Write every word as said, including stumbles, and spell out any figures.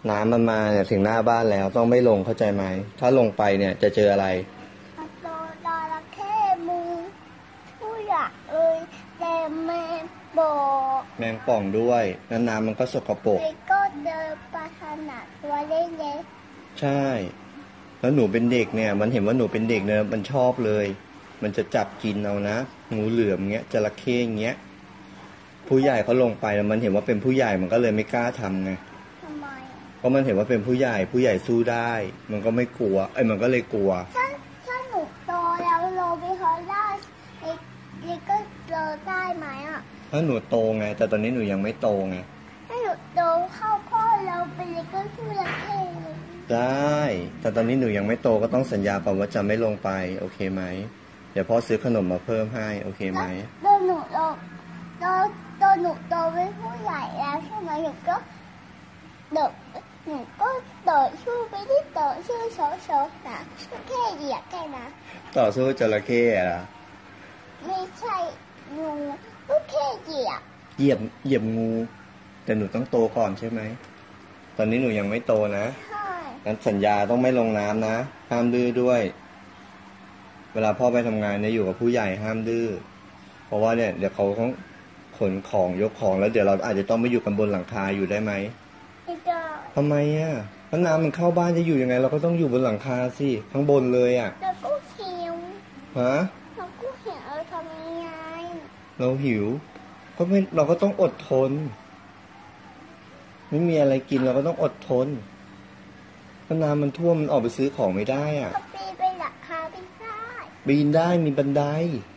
น้ำมันมาเนี่ยถึงหน้าบ้านแล้วต้องไม่ลงเข้าใจไหมถ้าลงไปเนี่ยจะเจออะไรโดนจระเข้มูผู้ใหญ่เอ้ยแต่แมงบอกแมงป่องด้วยนั้นน้ำมันก็สกปรกแล้วก็เดินไปขนาดตัวเล็กๆใช่แล้วหนูเป็นเด็กเนี่ยมันเห็นว่าหนูเป็นเด็กเนี่ยมันชอบเลยมันจะจับกินเอานะงูเหลือมเงี้ยจระเข้เงี้ยผู้ใหญ่เขาลงไปแล้วมันเห็นว่าเป็นผู้ใหญ่มันก็เลยไม่กล้าทำไงทำไมเพราะมันเห็นว่าเป็นผู้ใหญ่ผู้ใหญ่สู้ได้มันก็ไม่กลัวไอ้มันก็เลยกลัวถ้าถ้าหนูโตแล้วโรบินฮูดได้เล็กก็เจอได้ไหมอ่ะถ้าหนูโตไงแต่ตอนนี้หนูยังไม่โตไงถ้าหนูโตเข้าพ่อเราเป็นเล็กก็สู้จระเข้ได้แต่ตอนนี้หนูยังไม่โตก็ต้องสัญญาก่อนว่าจะไม่ลงไปโอเคไหมเดี๋ยวพ่อซื้อขนมมาเพิ่มให้โอเคไหมโตหนูโตโตโตหนูโตเป็นผู้ใหญ่แล้วใช่ไหมหนูก็เด็กหนูก็ต่อสู้ไปที่ต่อสู้โชว์โชว์นะแค่เหยียบแค่นะต่อสู้จระเข้เหรอไม่ใช่งูก็แค่เหยียบเหยียบเหยียบงูแต่หนูต้องโตก่อนใช่ไหมตอนนี้หนูยังไม่โตนะใช่งั้นสัญญาต้องไม่ลงน้ำนะห้ามดื้อด้วยเวลาพ่อไปทำงานเนี่ยอยู่กับผู้ใหญ่ห้ามดื้อเพราะว่าเนี่ยเดี๋ยวเขาต้องขนของยกของแล้วเดี๋ยวเราอาจจะต้องไปอยู่กันบนหลังคาอยู่ได้ไหมไม่ได้ทำไมอ่ะถ้าน้ำมันเข้าบ้านจะอยู่ยังไงเราก็ต้องอยู่บนหลังคาสิข้างบนเลยอ่ะเราก็หิวฮะเราก็หิวเราทำยังไงเราหิวก็ไม่เราก็ต้องอดทนไม่มีอะไรกินเราก็ต้องอดทนถ้าน้ำมันท่วมมันออกไปซื้อของไม่ได้อ่ะก็ปีนไปหลังคาไม่ได้ปีนได้มีบันได